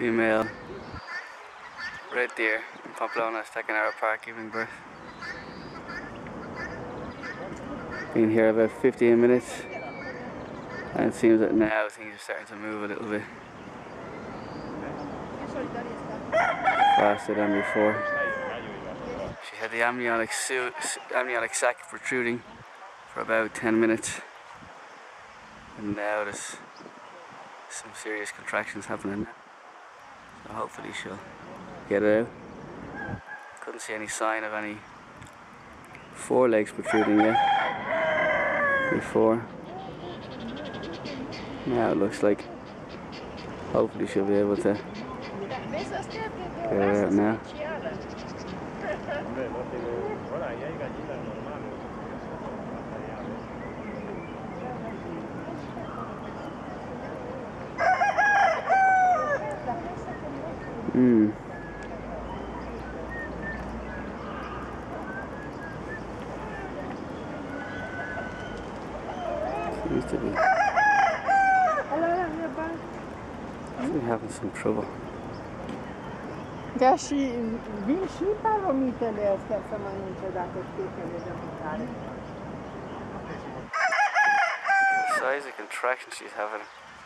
Female red deer in Pamplona, Taconera Park, giving birth. Been here about 15 minutes, and it seems that now things are starting to move a little bit faster than before. She had the amniotic sac protruding for about 10 minutes, and now there's some serious contractions happening now. So hopefully she'll get it out. Couldn't see any sign of any forelegs protruding yet before. Now it looks like hopefully she'll be able to get it out now. Seems to be having some trouble. Da și vin și palomitele astea să mănânce dacă sticele de mâncare. The size of contraction she's having.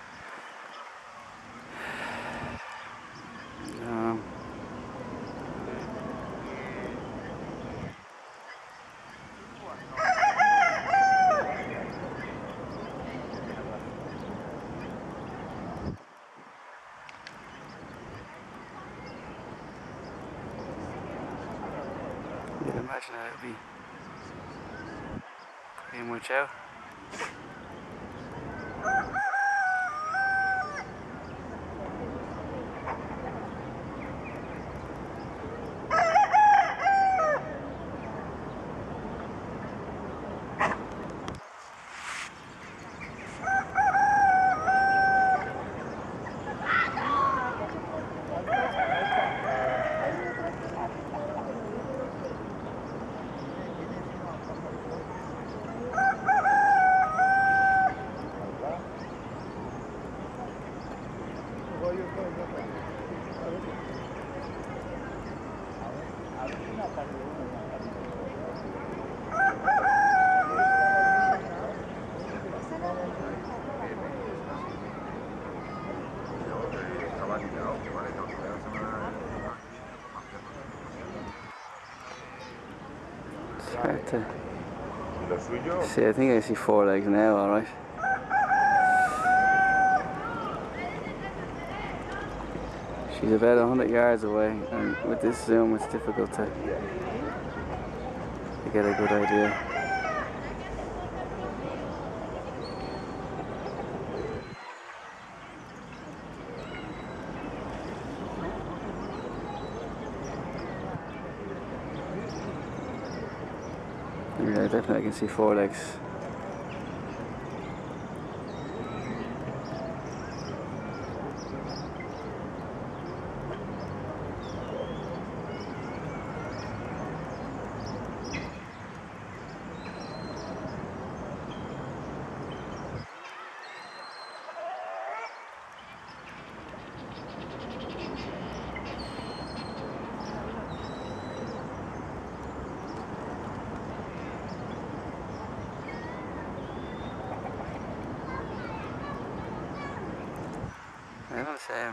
You can imagine that it would be pretty much out. It's hard to see. I think I see forelegs now, alright. She's about 100 yards away, and with this zoom it's difficult to get a good idea. Yeah, definitely I can see forelegs. I don't see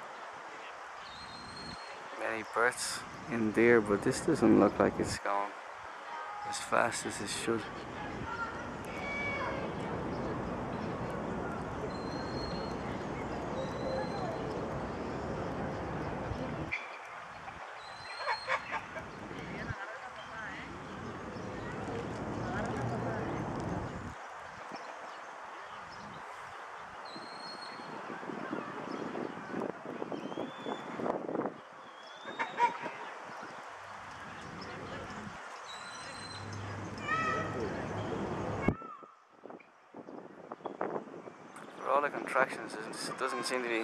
many births in deer, but this doesn't look like it's going as fast as it should. All the contractions, it doesn't seem to be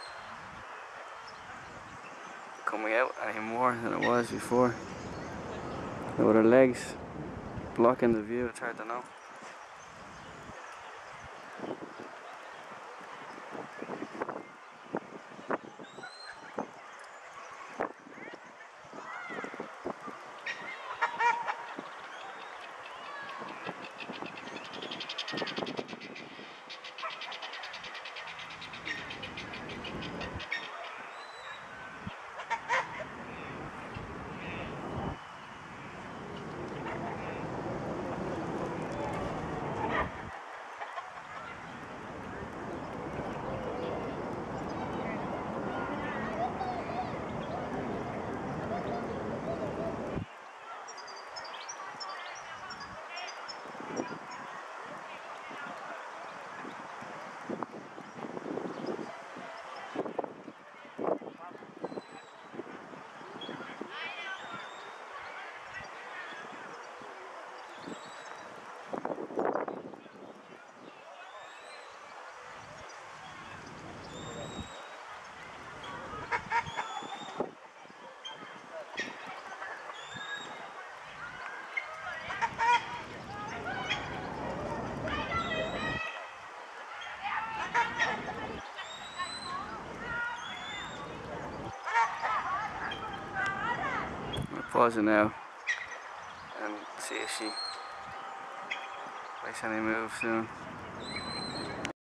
coming out any more than it was before. And with her legs blocking the view, it's hard to know. pause it now and see if she makes any move soon.